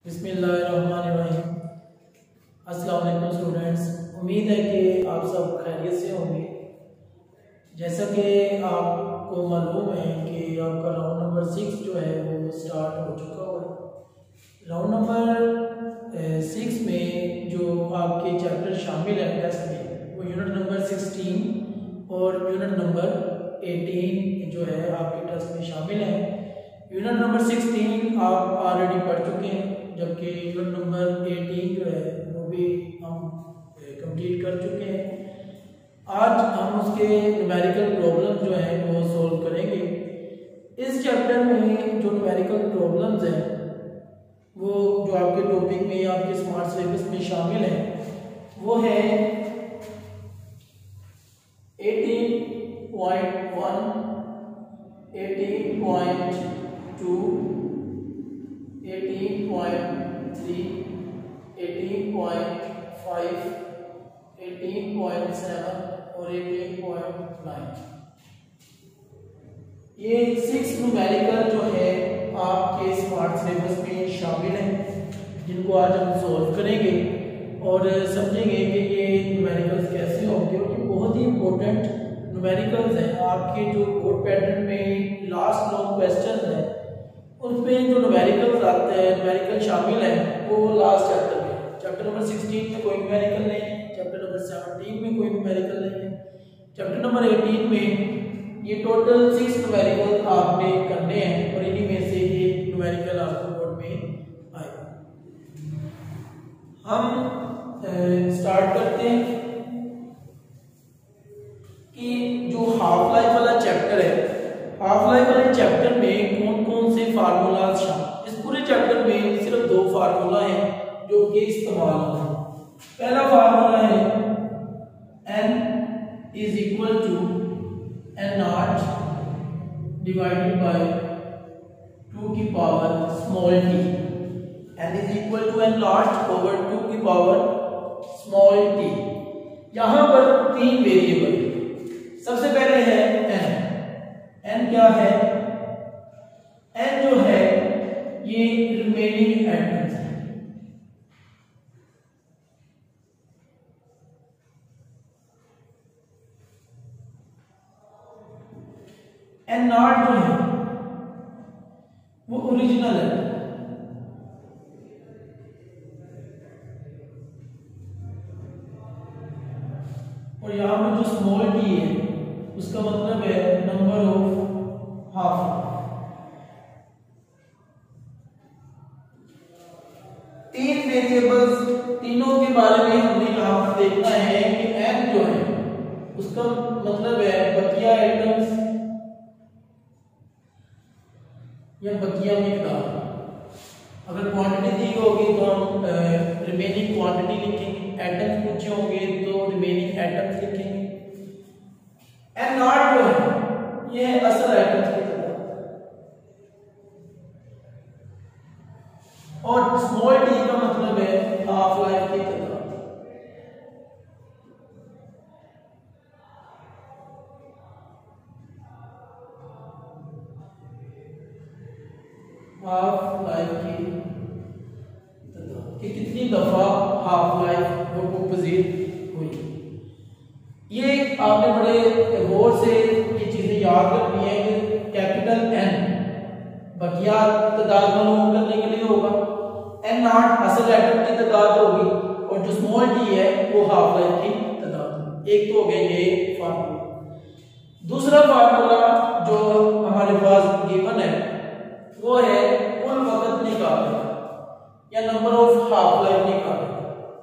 बिस्मिल्लाहिर्रहमानिर्रहीम। अस्सलाम वालेकुम स्टूडेंट्स, उम्मीद है कि आप सब खैरियत से होंगे। जैसा कि आपको मालूम है कि आपका राउंड नंबर 6 जो है वो स्टार्ट हो चुका है। राउंड नंबर 6 में जो आपके चैप्टर शामिल है टेस्ट में वो यूनिट नंबर 16 और यूनिट नंबर 18 जो है आपके टेस्ट में शामिल है। यूनिट नंबर 16 आप ऑलरेडी पढ़ चुके हैं, जबकि यूनिट नंबर 18 जो है वो भी हम कंप्लीट कर चुके हैं। आज हम उसके न्यूमेरिकल प्रॉब्लम जो है वो सॉल्व करेंगे। इस चैप्टर में जो न्यूमेरिकल प्रॉब्लम्स हैं वो जो आपके टॉपिक में आपके स्मार्ट सिलेबस में शामिल है वो है 18.1, 18.2, 18.3, 18.5, 18.7 और 18.9। ये 6 न्यूमेरिकल जो है आपके स्मार्ट सिलेबस में शामिल हैं, जिनको आज हम सॉल्व करेंगे और समझेंगे कि ये न्यूमेरिकल्स कैसे होंगे। और ये बहुत ही इंपॉर्टेंट न्यूमेरिकल्स हैं। आपके जो बोर्ड पैटर्न में लास्ट लॉन्ग क्वेश्चन है उसमें जो न्यूमेरिकल्स आते हैं, न्यूमेरिकल शामिल हैं, वो लास्ट चैप्टर में, चैप्टर नंबर 16 में कोई न्यूमेरिकल नहीं है, चैप्टर नंबर 17 में कोई न्यूमेरिकल नहीं है, चैप्टर नंबर 18 में ये टोटल 6 न्यूमेरिकल आपने करने हैं और इन्हीं में से ये न्यूमेरिकल आपको बोर्ड में आए। हम स्टार्ट करते हैं कि जो हाफ लाइफ वाला चैप्टर है, हाफ लाइफ वाले चैप्टर में कौन कौन से फार्मूलाज शामिल। इस पूरे चैप्टर में सिर्फ 2 फार्मूला हैं जो कि इस्तेमाल होते हैं। पहला फार्मूला है n is equal to n not divided by 2 की power small t। n is equal to n not over 2 की पावर स्मॉल t। यहां पर 3 वेरिएबल, सबसे पहले है n क्या है? n जो है ये रिमेनिंग एटम्स है। n नॉट जो है वो ओरिजिनल है। और यहां पर जो स्मॉल t है उसका मतलब है नंबर ऑफ हाफ। 3 वेरिएबल्स, तीनों के बारे में हमने यहां पर देखना है कि n जो है उसका मतलब है बकिया एटम्स या बकिया मिकदार। अगर क्वांटिटी दी होगी तो हम रिमेनिंग क्वांटिटी लिखेंगे, एटम्स पूछे होंगे तो रिमेनिंग एटम्स लिखेंगे। n नॉट जो है ये है असल एटम्स की तादाद और स्मॉल t का मतलब है हाफ लाइफ की तादाद। हाफ लाइफ की तादाद कि कितनी दफा हाफ लाइफ वो पजीर हुई। ये आपने बड़े गौर से ये चीजें याद रखनी है कि कैपिटल N बकिया तादाद मालूम करने के लिए होगा, n नॉट असल एटम की तादाद होगी और जो स्मॉल t है वो हाफ लाइफ की तादाद। एक तो हो गया ये फार्मूला। दूसरा फार्मूला जो हमारे पास गिवन है वो है कुल वक्त निकालने या नंबर ऑफ हाफ लाइफ निकालने।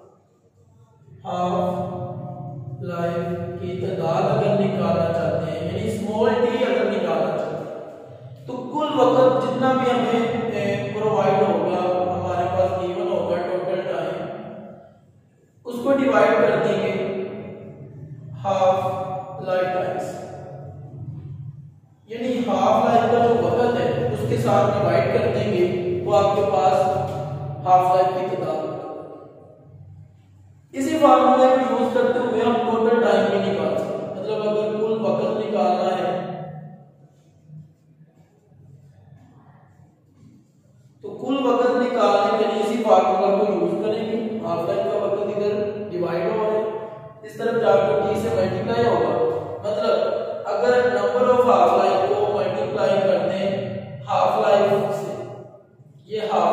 हाफ लाइफ की तादाद अगर निकालना चाहते हैं, यानी स्मॉल t अगर निकालना चाहते हैं, तो कुल वक्त जितना भी हमें प्रोवाइड होगा, हमारे पास गिवन होगा टोटल टाइम, उसको डिवाइड कर देंगे हाफ लाइफ टाइम्स, यानी हाफ लाइफ का जो वक्त है उसके साथ डिवाइड कर देंगे, वो आपके पास हाफ लाइफ की तादाद। इसी फार्मूले को यूज करते हुए हम टोटल टाइम भी निकाल सकते हैं। मतलब अगर कुल वक्त निकालना है तो कुल वक्त निकालने के लिए इसी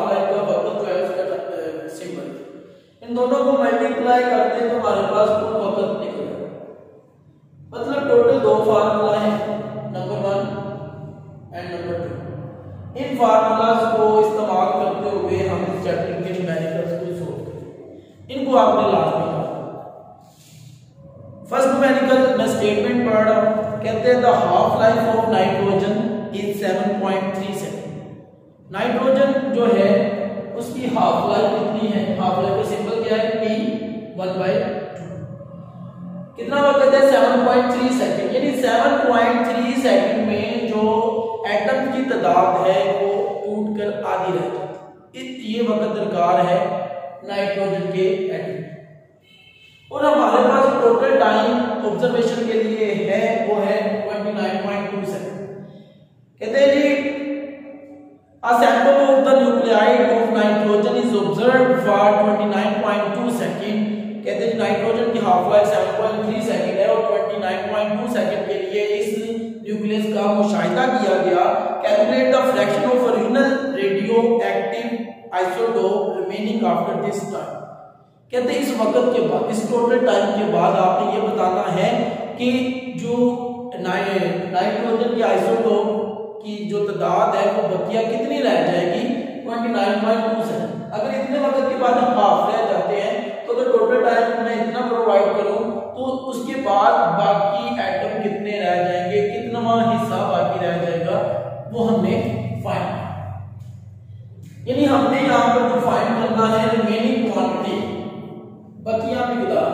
हाफ लाइफ का वक्त जो है उसका सिंबल, इन दोनों को मल्टीप्लाई करते हैं तो हमारे पास कुल वक्त निकलेगा। मतलब टोटल दो फार्मूला है, नंबर 1 एंड नंबर 2। इन फार्मूलाज को इस्तेमाल करते हुए हम इस चैप्टर के न्यूमेरिकल्स को सोल्व करेंगे। इनको आपने लाजमी करना। फर्स्ट न्यूमेरिकल मैं स्टेटमेंट पढ़ रहा हूं, कहते हैं the half life of nitrogen is 7.3 second. Nitrogen जो है उसकी हाफ लाइफ कितनी है? हाफ लाइफ का सिंबल क्या है? T1/2। कितना वक्त है? 7.3 सेकंड। यानी 7.3 सेकंड में जो एटम की तादाद है वो टूटकर आधी रह जाती है। ये वक्त दरकार है नाइट्रोजन के एटम। और हमारे पास टोटल टाइम ऑब्जर्वेशन के लिए है वो है 29.2 सेकंड। कहते हैं जी a sample of the nuclei of nitrogen is observed for 29.2 second. कहते हैं नाइट्रोजन की हाफ लाइफ 7.3 सेकंड है और 29.2 सेकंड के लिए इस न्यूक्लियस का मुशाहिदा किया गया। Calculate the fraction of original radioactive isotope remaining after this time. कहते हैं इस वक्त के बाद, इस टोटल टाइम के बाद आपने ये बताना है कि जो नाइट्रोजन के आइसोटोप की जो तादाद है वो बकिया कितनी रह जाएगी? 29.2 सेकंड। अगर इतने वक्त के बाद हम हाफ रह जाते हैं तो अगर टोटल टाइम मैं इतना प्रोवाइड करूं तो उसके बाद बाकी एटम कितने रह जाएंगे, कितना हिस्सा बाकी रह जाएगा, वो हमने फाइंड, यानी हमने यहां पर जो फाइंड करना है रिमेनिंग क्वांटिटी, बकिया मिकदार,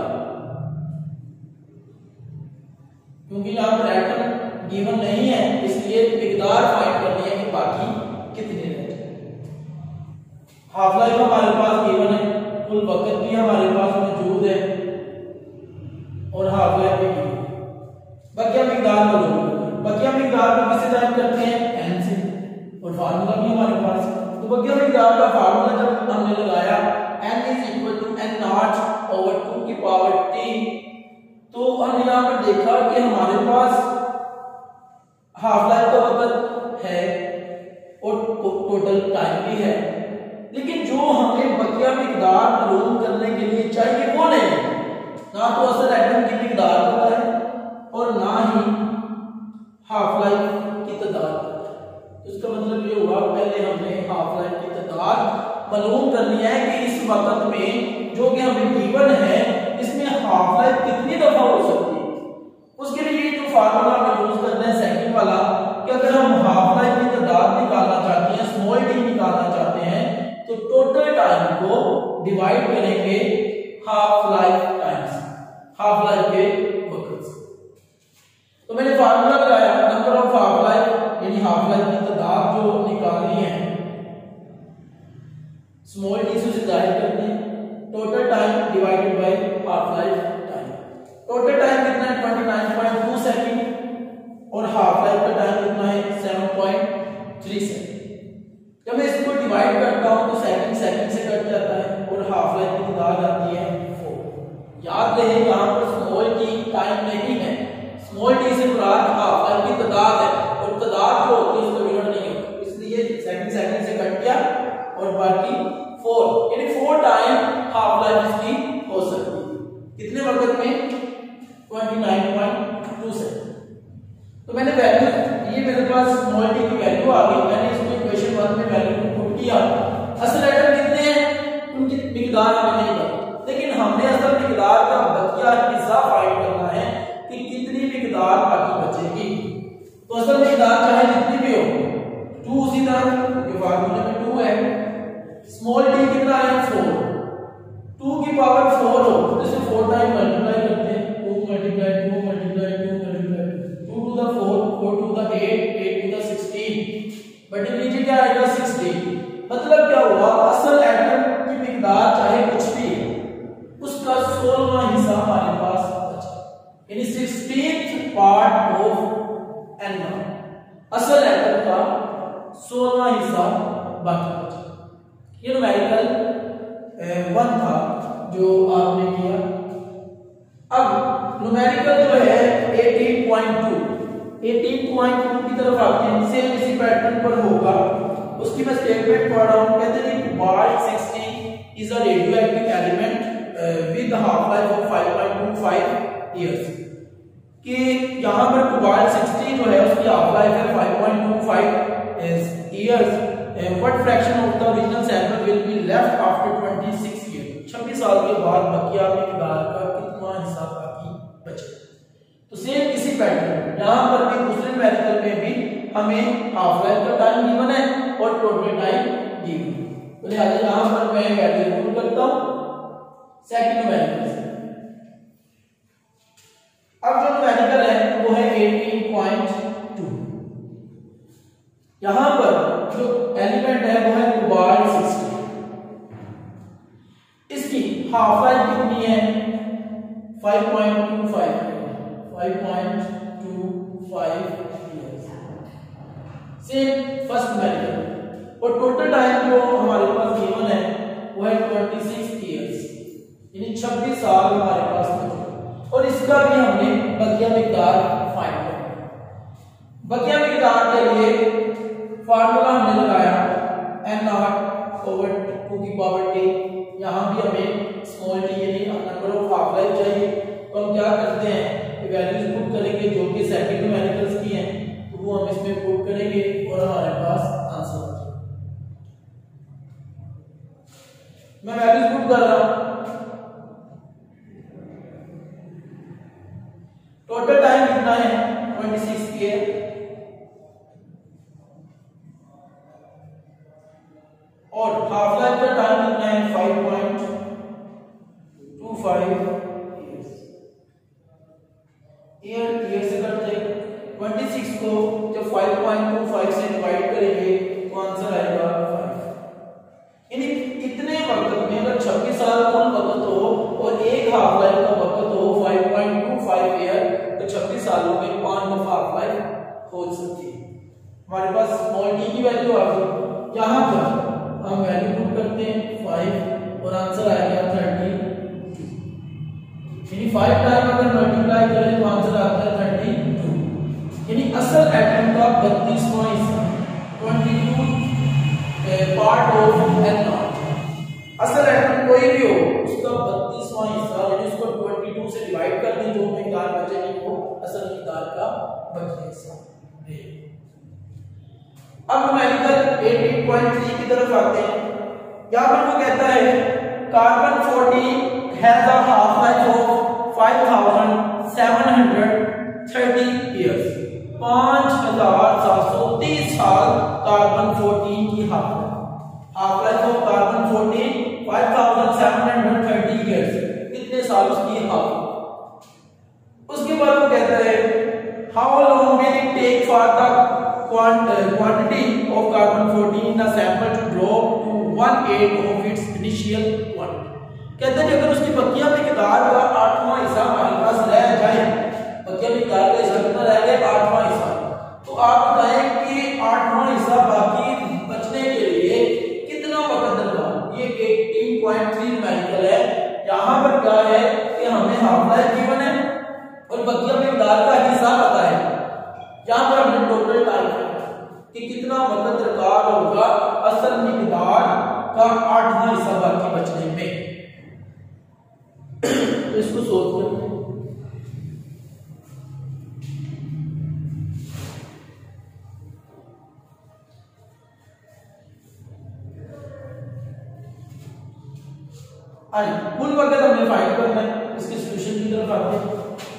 क्योंकि यहां पर एटम गिवन नहीं है इसलिए मिकदार फाइंड करनी है कि बाकी कितने रह जाएंगे। हाफ लाइफ हमारे पास गिवन है, कुल वक्त भी हमारे पास मौजूद है और हाफ लाइफ भी गिवन है। बकिया मिकदार को लोग, बकिया मिकदार को किससे टाइप करते हैं? n से, और फार्मूला भी हमारे पास है। तो बकिया मिकदार का फार्मूला जब हमने लगाया n = n0/2 तो हमने यहां पर देखा कि हमारे पास हाफ लाइफ का वक्त है और टोटल टाइम भी है, लेकिन जो हमें बकिया मिकदार मालूम करने के लिए चाहिए वो नहीं, ना तो असल एटम की मिकदार पता है और ना ही हाफ लाइफ की तादाद पता है। तो इसका मतलब ये हुआ पहले हमने हाफ लाइफ की तादाद मालूम करनी है कि इस वक्त में जो कि हमें गिवन है इसमें हाफ लाइफ कितनी दफा हो सकती है। उसके लिए जो फार्मूला हमें यूज करना है सेकंड वाला, कि अगर हम हाफ लाइफ की तादाद निकालना चाहते हैं, स्मॉल डी निकालना चाहते हैं, तो टोटल टाइम को डिवाइड करेंगे half life times, half life के वक्त से। तो मैंने फार्मूला लगाया, नंबर ऑफ हाफ लाइफ यानी हाफ लाइफ की तादाद जो निकालनी है स्मॉल डी से जाहिर करते हैं, total time divided by half life time. Total time कितना है? 29.2 सेकंड और हाफ लाइफ का टाइम कितना है? 7.3 सेकंड। जब मैं इसको डिवाइड करता हूं तो सेकंड से कट जाता है और हाफ लाइफ की तादाद आती है 4। याद रहे यहां पर स्मॉल डी टाइम नहीं है, स्मॉल डी से मुराद हाफ लाइफ की तादाद है और तादाद जो होती है उसका यूनिट नहीं होता, इसलिए सेकंड से कट गया और बाकी 4, यानी 4 टाइम हाफ लाइफ इसकी हो सकती है। कितने वक्त में? 29.2 सेकंड। तो मैंने वैल्यू, ये मेरे पास स्मॉल डी की वैल्यू आ गई, मैंने इसको इक्वेशन 1 में वैल्यू को पुट किया। असल एटम कितने हैं उनकी मिकदार हमें नहीं पता, लेकिन हमने असल मिकदार का बकिया हिस्सा फाइंड करना है कि कितनी मिकदार बाकी बचेगी। तो असल मिकदार चाहे जितनी भी हो, 2 उसी तरह क्योंकि फार्मूले में 2 है, स्मॉल डी कितना है? 4, 2 की पावर 4 हो तो इसे 4 टाइम मल्टीप्लाई करते हैं, 2 multiply 2 multiply 2 multiply 2 to the 4, 4 to the 8, 8 to the 16, but नीचे क्या आएगा? 16। मतलब क्या हुआ? असल एटम की मिकदार चाहे कुछ भी है उसका 16वां हिस्सा हमारे पास बचा, यानी 16th पार्ट ऑफ n, असल एटम का 16वां हिस्सा बाकी बचा। ये न्यूमेरिकल 1 था जो आपने किया। अब न्यूमेरिकल जो है 18.2 की तरफ आते हैं, सेम इसी पैटर्न पर होगा उसकी मैं स्टेटमेंट पढ़ रहा हूँ। कहते हैं cobalt 60 is a radioactive element with half life of 5.25 years. कि यहाँ पर कोबाल्ट 60 जो है उसकी हाफ लाइफ है 5.25 years. What fraction of the original sample will be left after 26 years. 26 साल के बाद बकिया मिकदार का कितना हिस्सा बाकी बचे। तो सेम इसी पैटर्न यहाँ पर भी दूसरे न्यूमेरिकल में भी हमें हाफ लाइफ का टाइम गिवन है और टोटल टाइम गिवन है। तो लिहाजा यहाँ पर मैं वैल्यू पुट करता हूँ सेकंड न्यूमेरिकल से। अब जो न्यूमेरिकल है वो है 18.2। यहाँ पर जो एलिमेंट है वो है कोबाल्ट 60। इसकी हाफ लाइफ कितनी है 5.25 इयर्स। सेम फर्स्ट न्यूमेरिकल और टोटल टाइम जो हमारे पास गिवन है वो है 26 इयर्स, यानी 26 साल हमारे पास बचे। और इसका भी हमने बकिया मिकदार फाइंड करना। बकिया मिकदार के लिए फार्मूला हमने लगाया n0/2 यहाँ भी हमें स्मॉल t यानी नंबर ऑफ हाफ लाइफ चाहिए। तो हम क्या करते हैं कि वैल्यूज पुट करेंगे जो कि सेकंड न्यूमेरिकल्स की हैं, तो वो हम इसमें पुट करेंगे और हमारे पास आंसर आ जाएगा। मैं वैल्यूज पुट कर रहा हूं। टोटल टाइम कितना है 26 ईयर और हाफ लाइफ का टाइम कितना है 5.25 ईयर से करते हैं 26 को जब 5.25 से डिवाइड करेंगे तो आंसर आएगा 5। यानी इतने वक्त में अगर 26 साल का वक्त हो और एक हाफ लाइफ का वक्त हो 5.25 ईयर, तो 26 सालों में 5 दफा हाफ लाइफ हो सकती है। हमारे पास स्मॉल टी की वैल्यू आ गई। यहाँ पर हम वैल्यू पुट करते हैं 5 और आंसर आएगा 32। यानी 5 टाइम अगर मल्टीप्लाई करें तो आंसर आता है 32। यानी असल एटम का 32वां हिस्सा 22 पार्ट ऑफ n0। असल एटम कोई भी हो उसका 32वां हिस्सा यानी उसको 22 से डिवाइड कर दें, जो मिकदार बचेगी वो असल मिकदार का बचा हिस्सा। अब न्यूमेरिकल 18.3 की तरफ आते हैं। यहाँ पर वो कहता है carbon 40 has a half life of 5730 years. 5730 साल कार्बन 14 की half life of carbon 14 5730 years. कितने साल उसकी हाफ। उसके बाद वो कहता है how long will it take for the quantity of carbon 14 in the sample to drop to 1/8 of its initial quantity। कहते हैं अगर उसकी बकिया मिकदार का 8वां हिस्सा हमारे पास रह जाए, बकिया मिकदार का हिस्सा कितना रह गया 8वां हिस्सा, तो आप बताएं कि 8वां हिस्सा बाकी बचने के लिए कितना वक्त लगेगा। ये 18.3 न्यूमेरिकल है। यहाँ पर क्या है कि हमें हाफ लाइफ गिवन है और बकिया मिकदार का हिस्सा पता है। यहाँ पर हमने टोटल टाइम कि कितना वक्त दरकार होगा असल मिकदार का 8वां हिस्सा बाकी बचने में। तो इसको सोल्व करते हैं। कुल वक्त हमने फाइंड करना है। इसके सॉल्यूशन की तरफ आते हैं।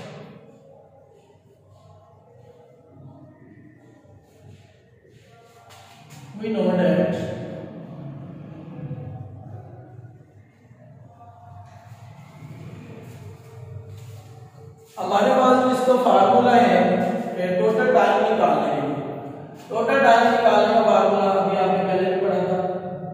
We know that हमारे पास जो इसका फार्मूला है टोटल टाइम निकालने के लिए। टोटल टाइम निकालने का फार्मूला अभी आपने पहले भी पढ़ा था।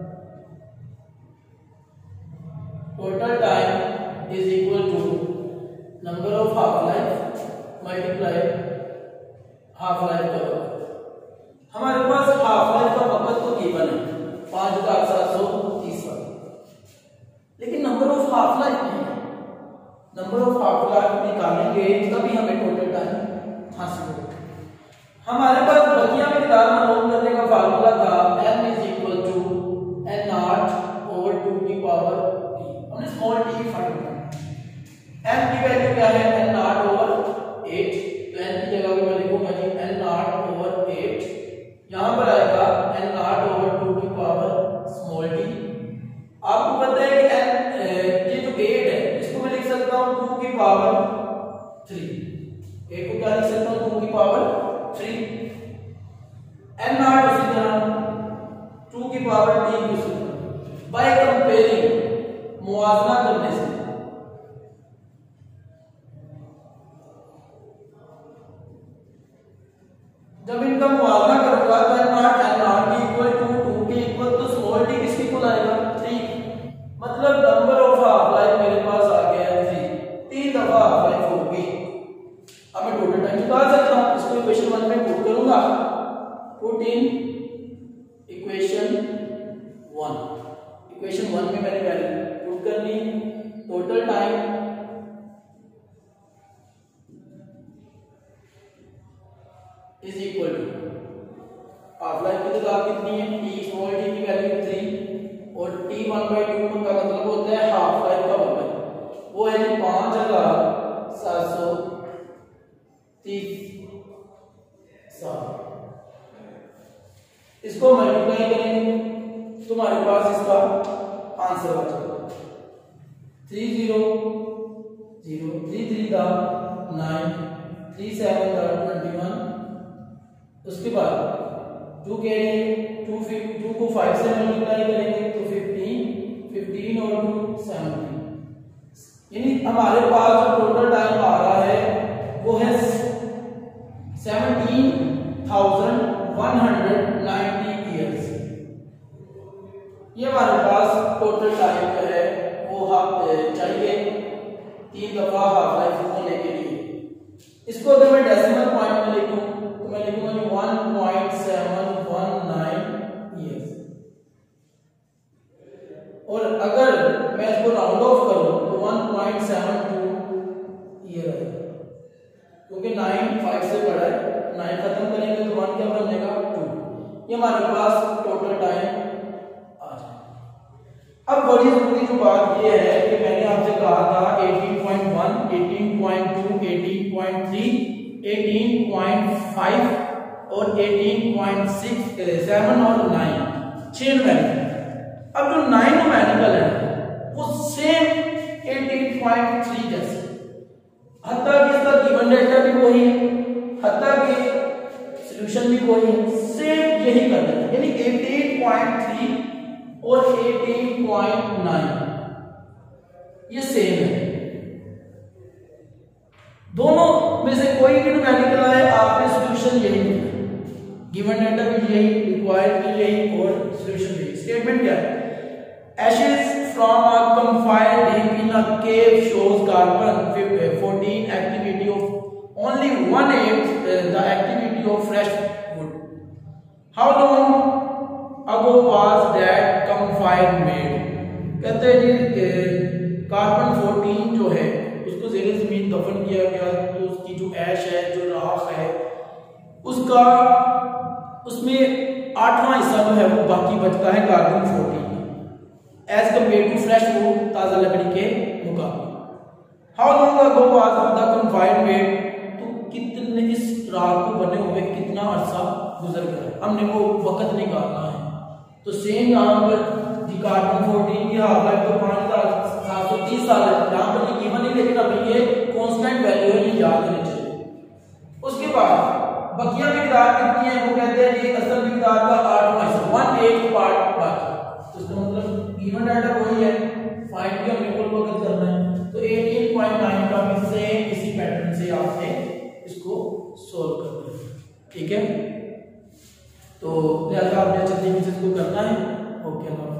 Total time is equal to number of half life multiply half life का वक्त। हमारे पास हाफ लाइफ का वक्त तो गिवन है 5730 साल, लेकिन नंबर ऑफ हाफ लाइफ नहीं है। नंबर ऑफ हाफ लाइफ निकालेंगे तभी हमें टोटल टाइम हासिल होगा। हमारे पास बकिया मिकदार मालूम करने का फार्मूला था m is equal to n not over 2 की पावर t। हमने स्मॉल t फाइंड करना है। m की वैल्यू क्या है? n नॉट ओवर 8, तो n की जगह पे मैं लिखूंगा जी n नॉट ओवर 8, यहां पर आएगा n नॉट ओवर 2 की पावर स्मॉल t। आपको पता है कि ये जो 8 है इसको मैं लिख सकता हूं 2 की पावर 3, 8 को क्या लिख सकता हूं 2 की पावर 3। n नॉट उसी तरह 2 की पावर t की उसी तरह। बाय कंपेयरिंग, मुआवजा करने से, जब इनका मुआवजा करूंगा तो n नॉट की इक्वल टू 2 के इक्वल, तो स्मॉल t किसके इक्वल आएगा? 3। मतलब नंबर ऑफ हाफ लाइफ मेरे पास आ गया है 3, 3 दफा हाफ लाइफ होगी। अब मैं टोटल टाइम निकाल सकता हूं, इसको इक्वेशन 1 में पुट करूंगा। पुट इन इक्वेशन 1, इक्वेशन 1 में मैंने वैल्यू पुट कर ली। Total time is equal to half life की तादाद कितनी है? t स्मॉल t की वैल्यू 3 और t 1/2 का मतलब होता है हाफ लाइफ का वर्ग, वो है 5730। इसको मल्टीप्लाई करेंगे तुम्हारे पास इसका आंसर आ जाएगा 300339 3721। उसके बाद 2 के 2 को 5 से मल्टीप्लाई करेंगे तो 15 और 2 17, यानी हमारे पास जो टोटल टाइम आ रहा है वो है 17,190 ईयर्स। ये हमारे पास टोटल टाइम जो है वो चाहिए 3 दफा हाफ लाइफ होने के लिए। इसको अगर मैं डेसिमल पॉइंट में लिखूं तो मैं लिखूंगा 1.719 ईयर्स, और अगर मैं इसको राउंड ऑफ करूं तो 1.72 ईयर आएगा, क्योंकि 9 5 से बड़ा है। 9 खत्म करेंगे तो 1 क्या बन जाएगा? 2। ये हमारे पास टोटल टाइम आ जाएगा। अब बड़ी जरूरी जो बात ये है कि मैंने आपसे कहा था 18.1, 18.2, 18.3, 18.5 और 18.6, 7 और 9 6 न्यूमेरिकल। अब जो 9 न्यूमेरिकल है वो सेम 18.3 जैसे, हत्ता कि इसका गिवन डेटा भी वही है, हत्ता कि सॉल्यूशन भी वही है, सेम यही करना है। यानी 18.3 और 18.9 ये सेम है। दोनों में से कोई भी न्यूमेरिकल आए आपने सॉल्यूशन यही करना है, गिवन डेटा भी यही, रिक्वायर्ड भी यही और सॉल्यूशन भी। स्टेटमेंट क्या है? Ashes from a confined deep in a cave shows carbon 14 activity of only 1/8 the activity of fresh wood. How long ago was that confinement? कहते हैं जी कार्बन 14 जो है उसको ज़ेरे ज़मीन दफन किया गया, तो उसकी जो ऐश है, जो राख है, उसका उसमें 8वां हिस्सा जो है वो बाकी बचता है carbon 14 as compare to fresh wood, ताज़ा लकड़ी के मुकाबले। How long ago was the confinement, तो कितने इस रात को बने हुए कितना अरसा गुजर गया, हमने वो वक्त निकालना है। तो सेम यहाँ पर कार्बन 14 की हाफ लाइफ तो 5730 साल है, यहाँ पर ये गिवन नहीं, लेकिन अभी ये कांस्टेंट वैल्यू है, ये याद रखनी चाहिए। उसके बाद बकिया मिकदार कितनी है? वो कहते हैं ये असल मिकदार का 8वां हिस्सा, 1/8 पार्ट बाकी। तो इसका मतलब गिवन डाटा वही है, फाइंड किया बिल्कुल वक्त करना है। तो 18.9 का भी सेम इसी पैटर्न से आपने इसको सॉल्व करना है, ठीक है। तो लिहाजा आपने अच्छे तरीके से इसको करना है। ओके।